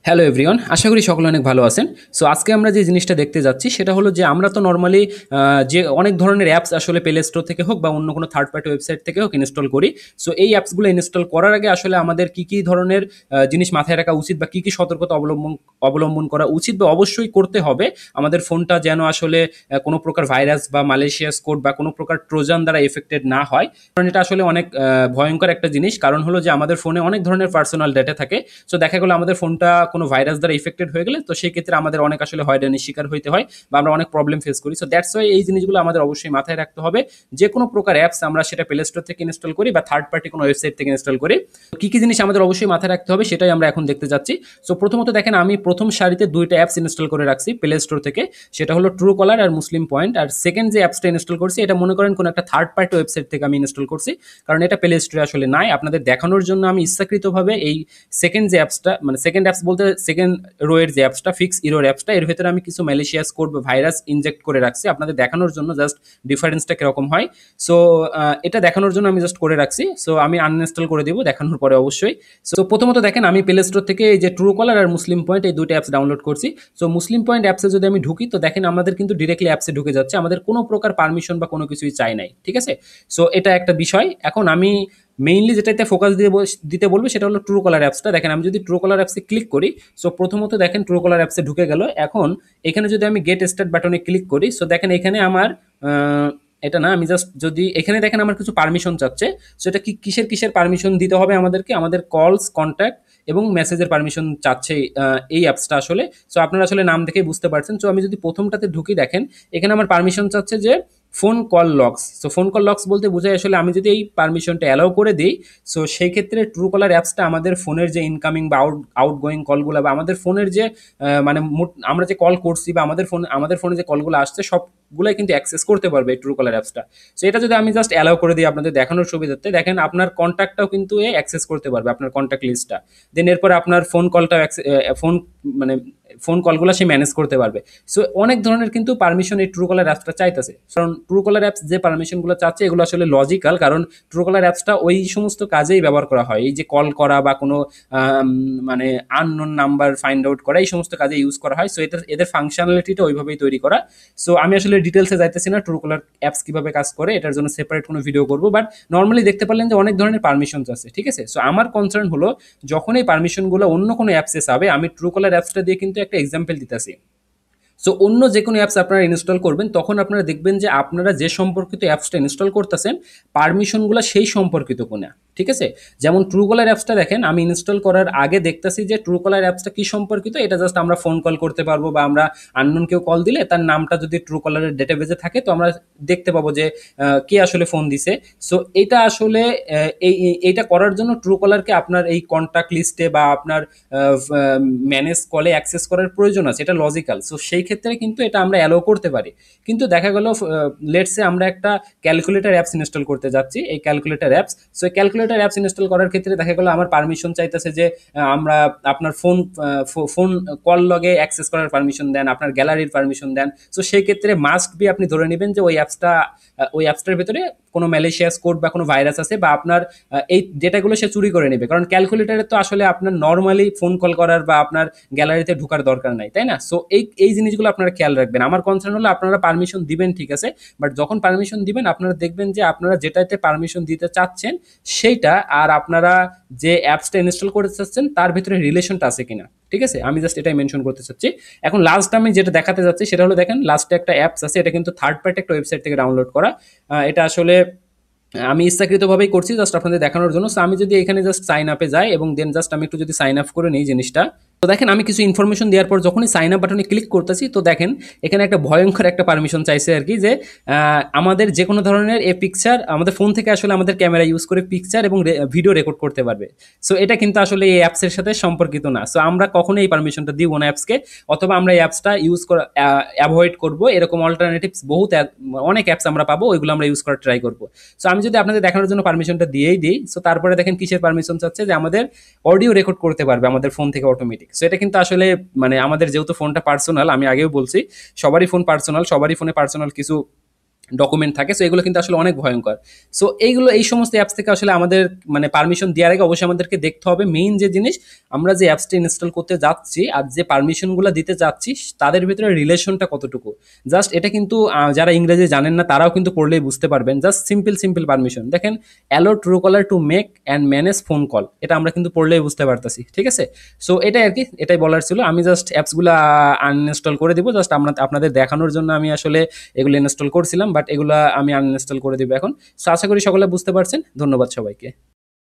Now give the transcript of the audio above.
Hello everyone, আশা করি সকলে অনেক ভালো আছেন। সো আজকে আমরা যে জিনিসটা দেখতে যাচ্ছি সেটা হলো যে আমরা তো নর্মালি যে অনেক ধরনের অ্যাপস আসলে প্লে স্টোর থেকে হোক বা অন্য কোনো থার্ড পার্টি ওয়েবসাইট থেকে হোক ইনস্টল করি। সো এই অ্যাপসগুলো ইনস্টল করার আগে আসলে আমাদের কী কী ধরনের জিনিস মাথায় রাখা উচিত বা কী কী সতর্কতা অবলম্বন করা উচিত বা অবশ্যই করতে হবে আমাদের ফোনটা যেন আসলে কোনো প্রকার ভাইরাস বা মালয়েশিয়াস কোড বা কোনো প্রকার ট্রোজান দ্বারা এফেক্টেড না হয়। কারণ এটা আসলে অনেক ভয়ঙ্কর একটা জিনিস। কারণ হলো যে আমাদের ফোনে অনেক ধরনের পার্সোনাল ডেটা থাকে। সো দেখা গেলো আমাদের ফোনটা কোনো ভাইরাস দ্বারা ইফেক্টেড হয়ে গেলে তো সেই ক্ষেত্রে আমাদের অনেক আসলে হয়রানির শিকার হইতে হয় বা আমরা অনেক প্রবলেম ফেস করি। সো দ্যাটস ওয়াই এই জিনিসগুলো আমাদের অবশ্যই মাথায় রাখতে হবে। যে কোনো প্রকার অ্যাপস আমরা সেটা প্লে স্টোর থেকে ইনস্টল করি বা থার্ড পার্টি কোনো ওয়েবসাইট থেকে ইনস্টল করি, কি কি জিনিস আমাদের অবশ্যই মাথায় রাখতে হবে সেটাই আমরা এখন দেখতে যাচ্ছি। সো প্রথমত দেখেন, আমি প্রথম সারিতে দুইটা অ্যাপস ইনস্টল করে রাখছি প্লে স্টোর থেকে, সেটা হলো ট্রু কলার আর মুসলিম পয়েন্ট। আর সেকেন্ড যে অ্যাপসটা ইনস্টল করছি এটা মনে করেন কোনো একটা থার্ড পার্টি ওয়েবসাইট থেকে আমি ইনস্টল করছি, কারণ এটা প্লে স্টোরে আসলে নাই। আপনাদের দেখানোর জন্য আমি ইচ্ছাকৃতভাবে এই সেকেন্ড যে অ্যাপসটা, মানে সেকেন্ড অ্যাপস বলতে সেকেন্ড রোয়ের যে অ্যাপসটা ফিক্স ইরোর অ্যাপসটা, এর ভেতরে আমি কিছু ম্যালিশিয়াস কোড বা ভাইরাস ইনজেক্ট করে রাখছি আপনাদের দেখানোর জন্য, জাস্ট ডিফারেন্সটা কিরকম হয়। সো এটা দেখানোর জন্য আমি জাস্ট করে রাখছি। সো আমি আনইনস্টল করে দিব দেখানোর পরে অবশ্যই। সো প্রথমত দেখেন, আমি প্লে স্টোর থেকে এই যে ট্রু কলার আর মুসলিম পয়েন্ট এই দুটো অ্যাপস ডাউনলোড করছি। সো মুসলিম পয়েন্ট অ্যাপসে যদি আমি ঢুকি তো দেখেন আমাদের কিন্তু ডিরেক্টলি অ্যাপসে ঢুকে যাচ্ছে, আমাদের কোনো প্রকার পারমিশন বা কোনো কিছুই চাই নাই, ঠিক আছে। সো এটা একটা বিষয়। এখন আমি মেইনলি যেটাতে ফোকাস দিতে বলবো সেটা হলো ট্রু কলার অ্যাপসটা। দেখেন আমি যদি ট্রু কলার অ্যাপসে ক্লিক করি, সো প্রথমত দেখেন ট্রু কলার অ্যাপসে ঢুকে গেল। এখন এখানে যদি আমি গেট স্টার্ট বাটনে ক্লিক করি, সো দেখেন এখানে আমার এটা না, আমি জাস্ট যদি এখানে দেখেন আমার কিছু পারমিশন চাচ্ছে। সো এটা কি কিসের কিসের পারমিশন দিতে হবে আমাদেরকে, আমাদের কলস, কন্ট্যাক্ট এবং মেসেজের পারমিশন চাচ্ছে এই অ্যাপসটা আসলে। সো আপনারা আসলে নাম দেখেই বুঝতে পারছেন। সো আমি যদি প্রথমটাতে ঢুকি, দেখেন এখানে আমার পারমিশন চাচ্ছে যে phone call logs. So phone call logs বলতে বোঝায় আসলে আমি যদি এই পারমিশনটা অ্যালাউ করে দিই, সো সেই ক্ষেত্রে ট্রু কলার অ্যাপসটা আমাদের ফোনের যে ইনকামিং বা আউটগোয়িং কলগুলো বা আমাদের ফোনের যে মানে আমরা যে কল করছি বা আমাদের ফোনে যে কলগুলো আসছে সবগুলাই কিন্তু অ্যাক্সেস করতে পারবে এই ট্রু কলার অ্যাপসটা। সো এটা যদি আমি জাস্ট অ্যালাউ করে দিই আপনাদের দেখানোর সুবিধাতে, দেখেন আপনার কন্ট্যাক্টটাও কিন্তু অ্যাক্সেস করতে পারবে, আপনার কন্ট্যাক্ট লিস্টটা। দেন এরপরে আপনার ফোন কলটাও ফোন মানে ফোন কলগুলো সে ম্যানেজ করতে পারবে। সো অনেক ধরনের কিন্তু পারমিশন এই ট্রু কলার অ্যাপসটা চাইতেছে। কারণ ট্রু কলার অ্যাপস যে পারমিশনগুলো চাচ্ছে এগুলো আসলে লজিক্যাল, কারণ ট্রু কলার অ্যাপসটা ওই সমস্ত কাজেই ব্যবহার করা হয়, এই যে কল করা বা কোনো মানে আননোন নাম্বার ফাইন্ড আউট করা, এই সমস্ত কাজে ইউজ করা হয়। সো এদের ফাংশনালিটিটা ওইভাবেই তৈরি করা। সো আমি আসলে ডিটেলসে যাইতেছি না ট্রু কলার অ্যাপস কিভাবে কাজ করে, এটার জন্য সেপারেট কোনো ভিডিও করবো। বাট নর্মালি দেখতে পারলেন যে অনেক ধরনের পারমিশনস আছে, ঠিক আছে। সো আমার কনসার্ন হলো যখন এই পারমিশনগুলো অন্য কোনো অ্যাপসে যাবে, আমি ট্রু কলার অ্যাপসটা দিয়ে কিন্তু একটা এক্সাম্পল দিতেছি। সো অন্য যে কোনো অ্যাপস আপনারা ইনস্টল করবেন তখন আপনারা দেখবেন যে আপনারা যে সম্পর্কিত অ্যাপসটা ইনস্টল করতেছেন পারমিশনগুলো সেই সম্পর্কিত কোনা, ঠিক আছে। যেমন ট্রু কলার অ্যাপসটা দেখেন আমি ইনস্টল করার আগে দেখতেছি যে ট্রু কলার অ্যাপসটা কি সম্পর্কিত, এটা জাস্ট আমরা ফোন কল করতে পারবো বা আমরা আননোন কেউ কল দিলে তার নামটা যদি ট্রু কলারের ডেটাবেজে থাকে তো আমরা দেখতে পাবো যে কে আসলে ফোন দিছে। সো এটা আসলে এইটা করার জন্য ট্রু কলারকে আপনার এই কন্ট্যাক্ট লিস্টে বা আপনার ম্যানেজ কলে অ্যাক্সেস করার প্রয়োজন আছে, এটা লজিক্যাল। সো সেই ক্ষেত্রে কিন্তু এটা আমরা অ্যালো করতে পারি। কিন্তু দেখা গেল লেটসে আমরা একটা ক্যালকুলেটর অ্যাপস ইনস্টল করতে যাচ্ছি, এই calculator apps. So calculator apps install করার ক্ষেত্রে দেখা গেল আমার পারমিশন চাইতেছে যে আমরা আপনার ফোন কল লগে অ্যাক্সেস করার পারমিশন দেন, আপনার গ্যালারির পারমিশন দেন। সো সেই ক্ষেত্রে মাস্ট বি আপনি ধরে নেবেন যে ওই অ্যাপসটার ভেতরে কোনো ম্যালিশিয়াস কোড বা কোনো ভাইরাস আছে বা আপনার এই ডেটাগুলো সে চুরি করে নেবে। কারণ ক্যালকুলেটারে তো আসলে আপনার নর্মালি ফোন কল করার বা আপনার গ্যালারিতে ঢোকার দরকার নাই, তাই না। সো এই জিনিসগুলো আপনারা খেয়াল রাখবেন। আমার কনসার্ন হলো আপনারা পারমিশন দিবেন, ঠিক আছে, বাট যখন পারমিশন দিবেন আপনারা দেখবেন যে আপনারা যেটাতে পারমিশন দিতে চাচ্ছেন সেইটা আর আপনারা যে অ্যাপসটা ইনস্টল করতে চাচ্ছেন তার ভিতরে রিলেশনটা আছে কিনা, ঠিক আছে। আমি জাস্ট এটাই মেনশন করতে চাচ্ছি। এখন লাস্ট আমি যেটা দেখাতে যাচ্ছি সেটা হলো দেখেন লাস্টে একটা অ্যাপস আছে, এটা কিন্তু থার্ড পার্টি একটা ওয়েবসাইট থেকে ডাউনলোড করা। এটা আসলে আমি ইচ্ছাকৃতভাবেই করছি জাস্ট আপনাদের দেখানোর জন্য। সো আমি যদি এখানে জাস্ট সাইন আপে যাই এবং দেন জাস্ট আমি একটু যদি সাইন আপ করে নিই জিনিসটা, তো দেখেন আমি কিছু ইনফরমেশন দেওয়ার পর যখনই সাইন আপ বাটনে ক্লিক করতেছি তো দেখেন এখানে একটা ভয়ঙ্কর একটা পারমিশন চাইছে আর কি, যে আমাদের যে কোনো ধরনের এই পিকচার আমাদের ফোন থেকে আসলে আমাদের ক্যামেরা ইউজ করে পিকচার এবং ভিডিও রেকর্ড করতে পারবে। সো এটা কিন্তু আসলে এই অ্যাপসের সাথে সম্পর্কিত না। সো আমরা কখনোই এই পারমিশনটা দিব না অ্যাপসকে, অথবা আমরা এই অ্যাপসটা ইউজ করা অ্যাভয়েড করবো। এরকম অল্টারনেটিভস অনেক অ্যাপস আমরা পাবো, ওইগুলো আমরা ইউজ করার ট্রাই করবো। সো আমি যদি আপনাদের দেখানোর জন্য পারমিশনটা দিয়েই দিই, সো তারপরে দেখেন কিসের পারমিশন চাচ্ছে, যে আমাদের অডিও রেকর্ড করতে পারবে আমাদের ফোন থেকে অটোমেটিক। সো এটা কিন্তু আসলে মানে আমাদের যেহেতু ফোনটা পার্সোনাল, আমি আগেও বলছি সবারই ফোন পার্সোনাল, সবারই ফোনে পার্সোনাল কিছু ডকুমেন্ট থাকে, সো এগুলো কিন্তু আসলে অনেক ভয়ঙ্কর। সো এই সমস্ত অ্যাপস থেকে আসলে আমাদের মানে পারমিশন দেওয়ার আগে অবশ্যই আমাদেরকে দেখতে হবে মেইন যে জিনিস, আমরা যে অ্যাপসটা ইনস্টল করতে যাচ্ছি আর যে পারমিশনগুলো দিতে যাচ্ছি তাদের ভিতরে রিলেশনটা কতটুকু। জাস্ট এটা কিন্তু যারা ইংরেজি জানেন না তারাও কিন্তু পড়লেই বুঝতে পারবেন। জাস্ট সিম্পল সিম্পল পারমিশন দেখেন, allow Truecaller to make and manage phone call, এটা আমরা কিন্তু পড়লেই বুঝতে পারতেছি, ঠিক আছে। সো এটাই আর কি, এটাই বলার ছিল। আমি জাস্ট অ্যাপসগুলো আনইনস্টল করে দিব, জাস্ট আপনাদের দেখানোর জন্য আমি আসলে এগুলো ইনস্টল করছিলাম, বাট এগুলো আমি আনইনস্টল করে দিব এখন। সো আশা করি সকলে বুঝতে পারছেন। ধন্যবাদ সবাইকে।